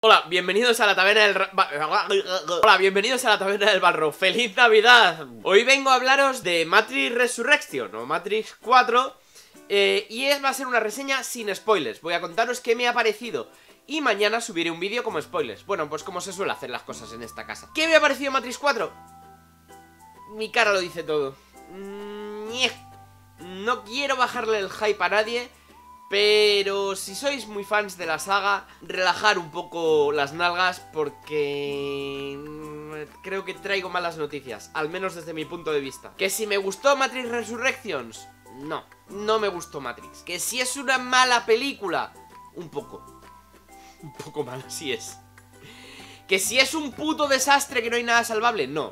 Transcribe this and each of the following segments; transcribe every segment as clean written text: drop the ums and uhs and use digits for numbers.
Hola, bienvenidos a la taberna del... Hola, bienvenidos a la taberna del Balro. ¡Feliz Navidad! Hoy vengo a hablaros de Matrix Resurrection o Matrix 4 va a ser una reseña sin spoilers. Voy a contaros qué me ha parecido y mañana subiré un vídeo como spoilers. Bueno, pues como se suele hacer las cosas en esta casa. ¿Qué me ha parecido Matrix 4? Mi cara lo dice todo. No quiero bajarle el hype a nadie, pero si sois muy fans de la saga, relajar un poco las nalgas porque creo que traigo malas noticias, al menos desde mi punto de vista. ¿Que si me gustó Matrix Resurrections? No me gustó Matrix. ¿Que si es una mala película? Un poco mala, sí es. ¿Que si es un puto desastre que no hay nada salvable? No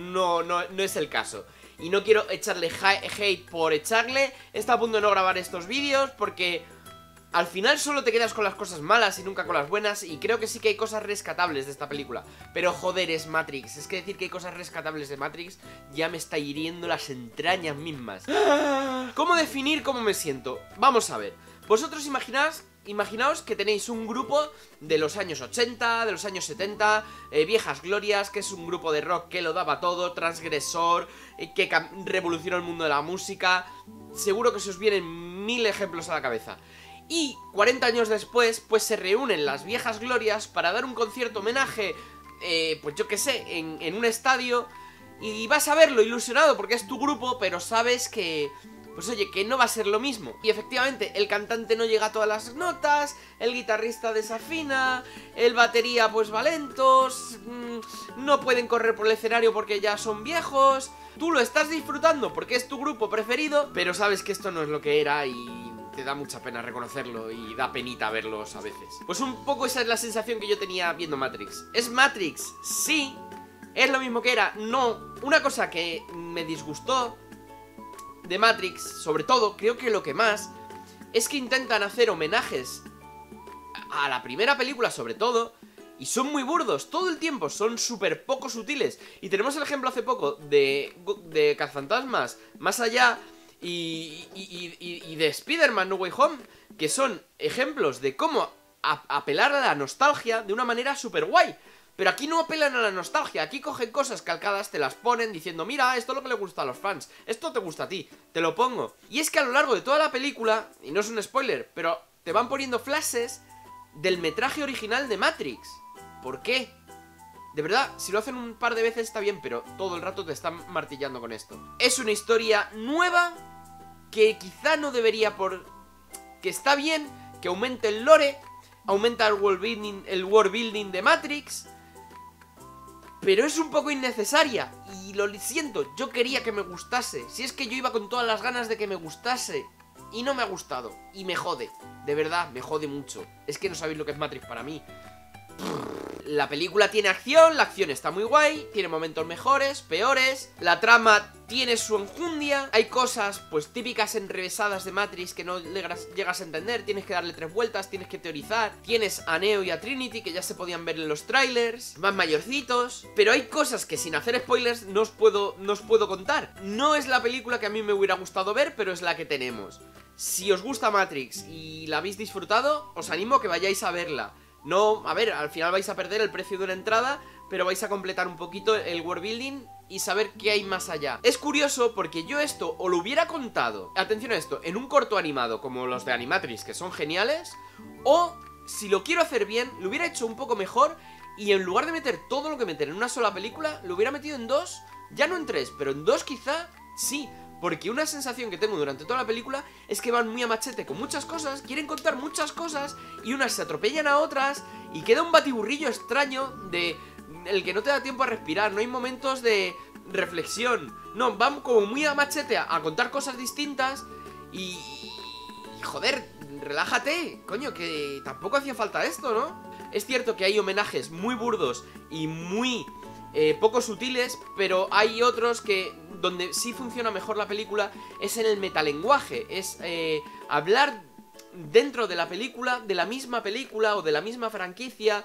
es el caso. Y no quiero echarle hate por echarle. Está a punto de no grabar estos vídeos porque al final solo te quedas con las cosas malas y nunca con las buenas. Y creo que sí que hay cosas rescatables de esta película. Pero joder, es Matrix. Es que decir que hay cosas rescatables de Matrix ya me está hiriendo las entrañas mismas. ¿Cómo definir cómo me siento? Vamos a ver. Vosotros imaginaos que tenéis un grupo de los años 80, de los años 70, viejas glorias, que es un grupo de rock que lo daba todo, transgresor, que revolucionó el mundo de la música. Seguro que se os vienen 1000 ejemplos a la cabeza. Y 40 años después, pues se reúnen las viejas glorias para dar un concierto homenaje, pues yo qué sé, en un estadio. Y vas a verlo ilusionado porque es tu grupo, pero sabes que... pues oye, que no va a ser lo mismo. Y efectivamente, el cantante no llega a todas las notas, el guitarrista desafina, el batería pues va lentos, no pueden correr por el escenario porque ya son viejos. Tú lo estás disfrutando porque es tu grupo preferido, pero sabes que esto no es lo que era y te da mucha pena reconocerlo y da penita verlos a veces. Pues un poco esa es la sensación que yo tenía viendo Matrix. ¿Es Matrix? Sí. ¿Es lo mismo que era? No. Una cosa que me disgustó de Matrix, sobre todo, creo que lo que más es que intentan hacer homenajes a la primera película, sobre todo, y son muy burdos todo el tiempo, son súper poco sutiles. Y tenemos el ejemplo hace poco de Cazafantasmas Más Allá y de Spider-Man No Way Home, que son ejemplos de cómo apelar a la nostalgia de una manera súper guay. Pero aquí no apelan a la nostalgia, aquí cogen cosas calcadas, te las ponen diciendo: mira, esto es lo que le gusta a los fans, esto te gusta a ti, te lo pongo. Y es que a lo largo de toda la película, y no es un spoiler, pero te van poniendo flashes del metraje original de Matrix. ¿Por qué? De verdad, si lo hacen un par de veces está bien, pero todo el rato te están martillando con esto. Es una historia nueva que quizá no debería que está bien, que aumente el lore, aumenta el world building de Matrix, pero es un poco innecesaria y lo siento, yo quería que me gustase. Si es que yo iba con todas las ganas de que me gustase y no me ha gustado y me jode, de verdad, me jode mucho. Es que no sabéis lo que es Matrix para mí. La película tiene acción, la acción está muy guay, tiene momentos mejores, peores, la trama tiene su enjundia, hay cosas pues típicas enrevesadas de Matrix que no llegas a entender, tienes que darle 3 vueltas, tienes que teorizar, tienes a Neo y a Trinity que ya se podían ver en los trailers, más mayorcitos, pero hay cosas que sin hacer spoilers no os puedo contar. No es la película que a mí me hubiera gustado ver, pero es la que tenemos. Si os gusta Matrix y la habéis disfrutado, os animo a que vayáis a verla. No, a ver, al final vais a perder el precio de una entrada, pero vais a completar un poquito el world building y saber qué hay más allá. Es curioso porque yo esto o lo hubiera contado, atención a esto, en un corto animado como los de Animatrix, que son geniales, o si lo quiero hacer bien, lo hubiera hecho un poco mejor y en lugar de meter todo lo que meter en una sola película, lo hubiera metido en 2, ya no en 3, pero en 2 quizá sí. Porque una sensación que tengo durante toda la película es que van muy a machete con muchas cosas, quieren contar muchas cosas y unas se atropellan a otras y queda un batiburrillo extraño de el que no te da tiempo a respirar, no hay momentos de reflexión. No, van como muy a machete a contar cosas distintas y joder, relájate, coño, que tampoco hacía falta esto, ¿no? Es cierto que hay homenajes muy burdos y muy poco sutiles, pero hay otros que donde sí funciona mejor la película es en el metalenguaje, es hablar dentro de la película, de la misma película o de la misma franquicia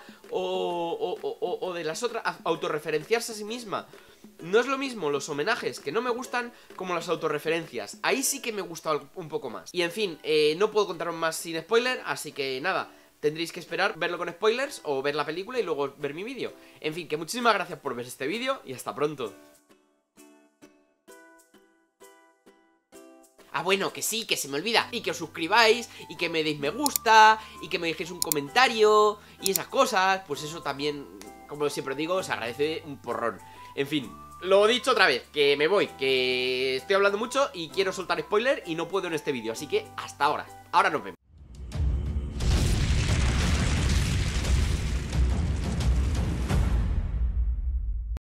o de las otras, autorreferenciarse a sí misma. No es lo mismo los homenajes que no me gustan como las autorreferencias. Ahí sí que me gusta un poco más. Y en fin, no puedo contaros más sin spoiler, así que nada. tendréis que esperar verlo con spoilers o ver la película y luego ver mi vídeo. En fin, que muchísimas gracias por ver este vídeo y hasta pronto. Ah, bueno, que sí, que se me olvida. Y que os suscribáis, y que me deis me gusta, y que me dejéis un comentario, y esas cosas. Pues eso también, como siempre digo, se agradece un porrón. En fin, lo dicho otra vez, que me voy, que estoy hablando mucho y quiero soltar spoiler y no puedo en este vídeo. Así que hasta ahora. Ahora nos vemos.